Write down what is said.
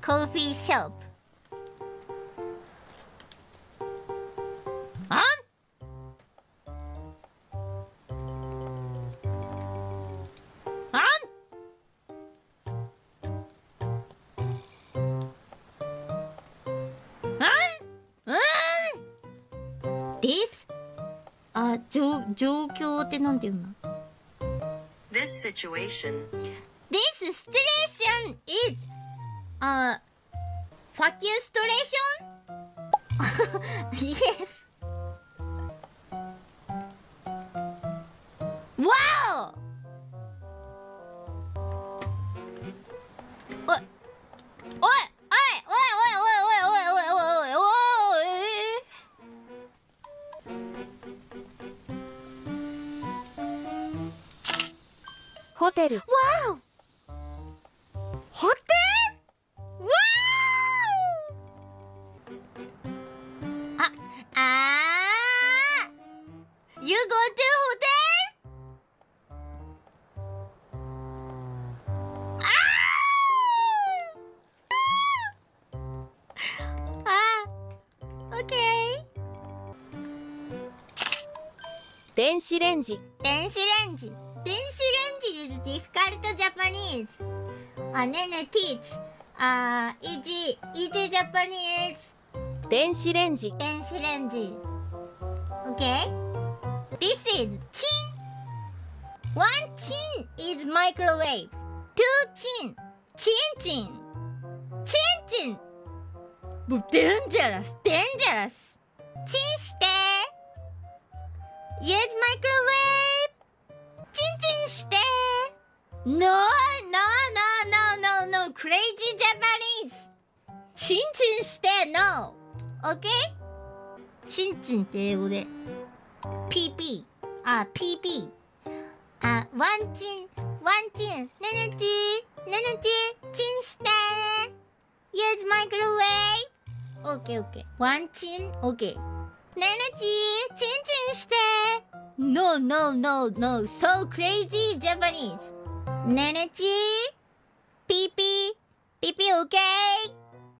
coffee shop. Huh? Huh? This? 状況ってなんて言うの？ This situation. This situation is frustration? Yes. Wow! おいおいおいおいおいおいおいおいおいおいおいおいホテル。 わおホテルわおYou go to hotel? Okay. 電子レンジ。 電子レンジ is difficult Japanese. Nene teach. Easy Japanese. 電子レンジ。 電子レンジ Okay. This is chin. One chin is microwave. Two chin. Chin. Dangerous. チンしてUse microwave. チンして No. Crazy Japanese. チンして No. Okay? チンって英語で PP. PP. ワンチン。ねねち、チンして Use microwave. Okay. ワンチン OK. ねねち、チンして No. So crazy Japanese. ねねち、PP OK.